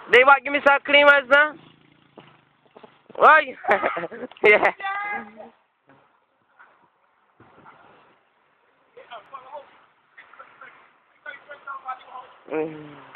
Dave, give me some creamers now. Oi! Yeah. Mm.